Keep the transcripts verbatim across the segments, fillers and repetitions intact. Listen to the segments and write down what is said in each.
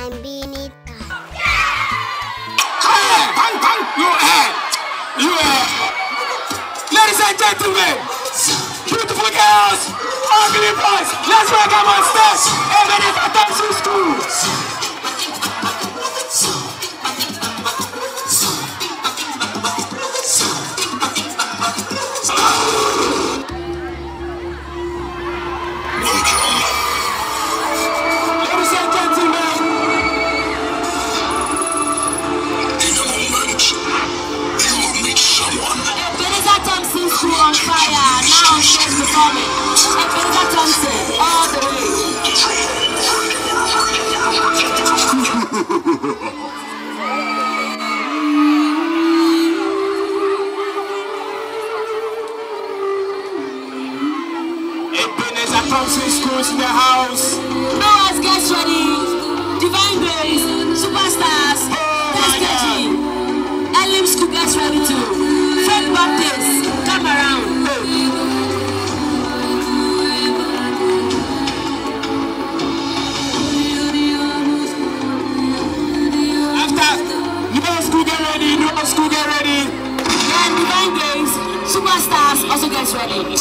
I'm Benita. Hey, bang, bang, you hey, you hey. Ladies and gentlemen, beautiful girls, ugly boys, let's welcome on stage Ebenezer Thompson School. On fire, now on stage performing. Ebenezer Thompson, all the way. Ebenezer Thompson School's in the house. Noah's gets ready. Divine Grace, Superstars, Destiny. Elim School gets ready too. Fred Baptist, come around. School get ready, new school get ready. Then Divine Grace, Superstars also gets ready.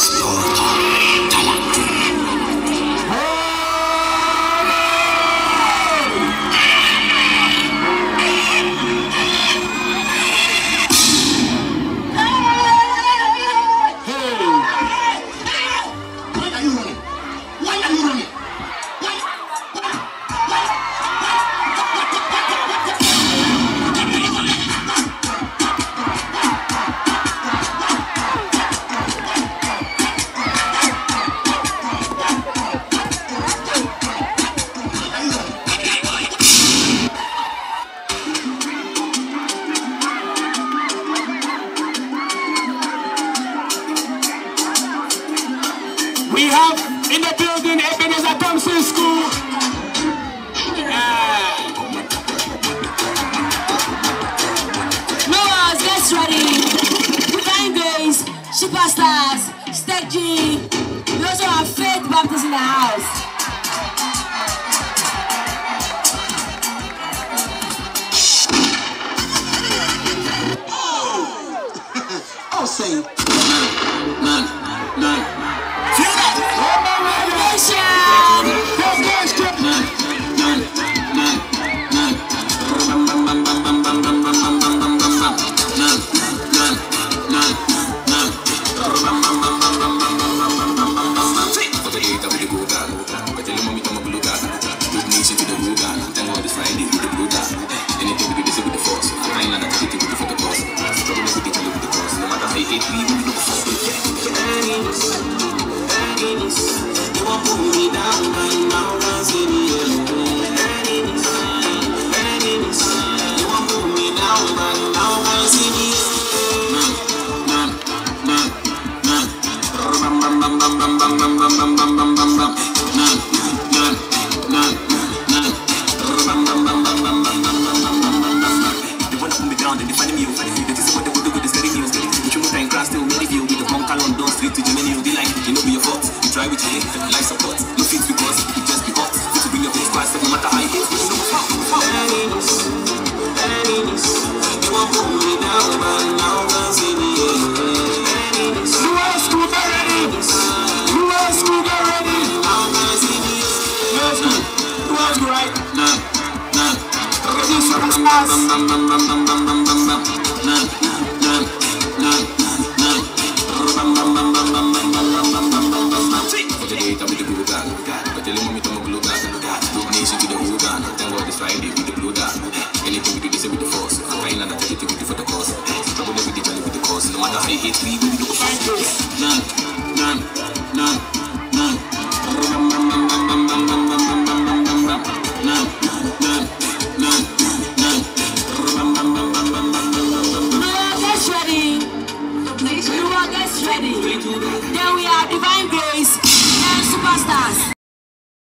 We have in the building Ebenezer Thompson School. Yeah. Noah's gets ready. Divine Grace, Superstars, Steggy. We also have Faith Baptist in the house. Oh, I'll say none, none, none. Life support, no fit because it just be hot. Fit to bring your whole squad, no matter how it is. Enemies, enemies, you won't pull me down, but now I'm seeing you. Who else school get ready? Who else school get ready? Now I'm seeing you. Who else school? Who else school right? None, none. Okay, this Superstars. None, none, none, none, none. With the blue gun, but tell him to blue gun. Look nation to the blue gun. Thank God it's Friday with the blue gun. Anything we do this with the force. I'm trying not to take it for the cause. Trouble every day with the cause. No matter how you hate me, we do none, none, none, none. None, none, none, none. Noah gets ready. Noah gets ready. Then we have Divine Grace and Superstars.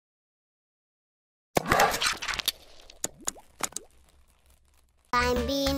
I'm Benita.